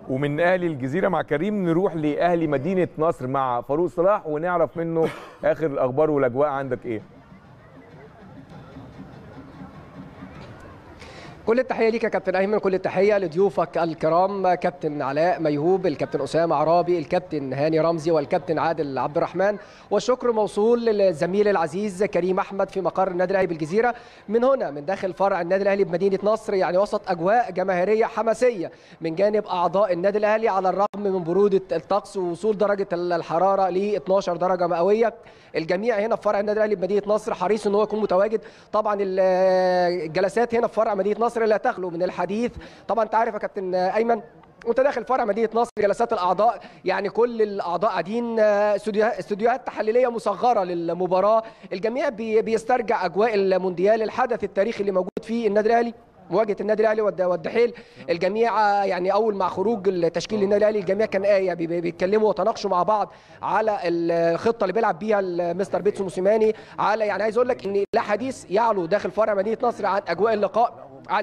ومن اهلي الجزيره مع كريم نروح لاهلي مدينه نصر مع فاروق صلاح ونعرف منه اخر الاخبار والاجواء. عندك ايه؟ كل التحيه ليك يا كابتن ايمن، كل التحيه لضيوفك الكرام، كابتن علاء ميهوب، الكابتن اسامه عرابي، الكابتن هاني رمزي، والكابتن عادل عبد الرحمن. والشكر موصول للزميل العزيز كريم احمد في مقر النادي الاهلي بالجزيره، من هنا من داخل فرع النادي الاهلي بمدينه نصر، يعني وسط اجواء جماهيريه حماسيه من جانب اعضاء النادي الاهلي، على الرغم من بروده الطقس ووصول درجه الحراره ل 12 درجه مئويه. الجميع هنا في فرع النادي الاهلي بمدينه نصر حريص ان هو يكون متواجد. طبعا الجلسات هنا في فرع مدينه نصر لا تخلو من الحديث. طبعا انت عارف يا كابتن ايمن وانت داخل فرع مدينه نصر جلسات الاعضاء، يعني كل الاعضاء قاعدين، استوديوهات تحليليه مصغره للمباراه. الجميع بيسترجع اجواء المونديال، الحدث التاريخي اللي موجود فيه النادي الاهلي، مواجهه النادي الاهلي والدحيل. الجميع يعني اول مع خروج التشكيل للنادي الاهلي الجميع كان بيتكلموا وتناقشوا مع بعض على الخطه اللي بيلعب بيها مستر بيتسو موسيماني، على يعني عايز اقول لك ان لا حديث يعلو داخل فرع مدينه نصر عن اجواء اللقاء، عن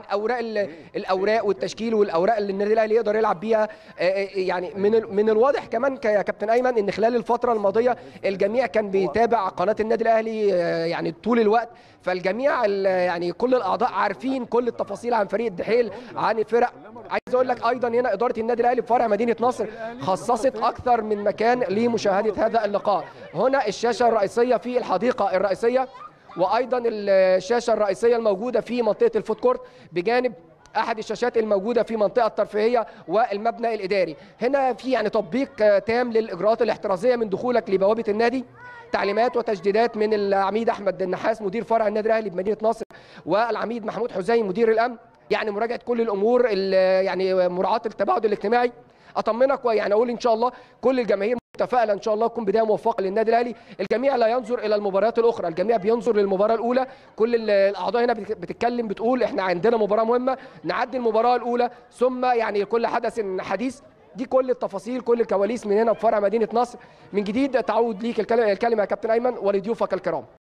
الاوراق والتشكيل والاوراق اللي النادي الاهلي يقدر يلعب بيها. يعني من الواضح كمان يا كابتن ايمن ان خلال الفتره الماضيه الجميع كان بيتابع قناه النادي الاهلي يعني طول الوقت، فالجميع يعني كل الاعضاء عارفين كل التفاصيل عن فريق الدحيل، عن الفرق. عايز اقول لك ايضا هنا اداره النادي الاهلي في فرع مدينه نصر خصصت اكثر من مكان لمشاهده هذا اللقاء. هنا الشاشه الرئيسيه في الحديقه الرئيسيه، وايضا الشاشه الرئيسيه الموجوده في منطقه الفود كورت، بجانب احد الشاشات الموجوده في منطقه الترفيهيه والمبنى الاداري. هنا في يعني تطبيق تام للاجراءات الاحترازيه من دخولك لبوابه النادي، تعليمات وتجديدات من العميد احمد النحاس مدير فرع النادي الاهلي بمدينه نصر، والعميد محمود حسين مدير الامن، يعني مراجعه كل الامور، يعني مراعاه التباعد الاجتماعي. اطمنك ويعني اقول ان شاء الله كل الجماهير متفائله ان شاء الله تكون بدايه موفقه للنادي الاهلي. الجميع لا ينظر الى المباريات الاخرى، الجميع بينظر للمباراه الاولى. كل الاعضاء هنا بتتكلم بتقول احنا عندنا مباراه مهمه، نعدي المباراه الاولى ثم يعني كل حدث حديث. دي كل التفاصيل كل الكواليس من هنا في فرع مدينه نصر. من جديد تعود ليك الكلمه يا كابتن ايمن ولضيوفك الكرام.